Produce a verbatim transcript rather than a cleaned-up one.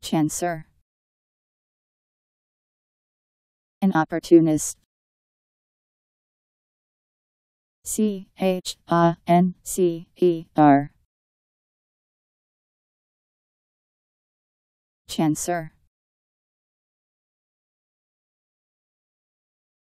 Chancer. An opportunist. C H A N C E R. Chancer.